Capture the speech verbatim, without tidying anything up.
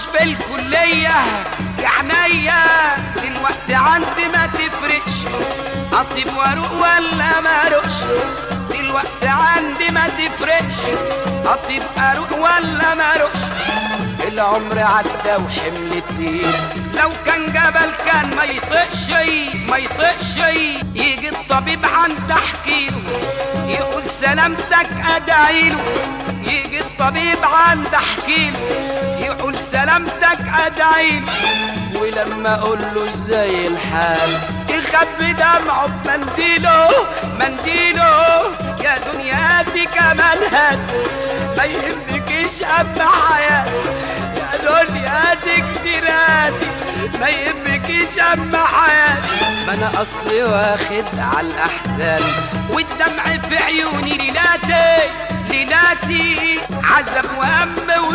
في الكلية يا عينيا دلوقتي عندي ما تفرقش اطيب واروق ولا ما اروقش دلوقتي عندي ما تفرقش اطيب اروق ولا ما اروقش العمر عدى وحمل الدين لو كان جبل كان ما يطقش ما يطقش يجي الطبيب عند احكيله يقول سلامتك ادعيله يجي الطبيب عند احكيله يقول سلامتك ادعيله ولما اقول له ازاي الحال يخبي دمعه بمنديله منديله يا دنيا دي كمان هات ما يهمكيش اما حياتي يا دنيا دي كتيراتي ما يهمكيش اما حياتي ما انا اصلي واخد على الاحزان والدمع في عيوني ليلاتي ليلاتي عذب وهم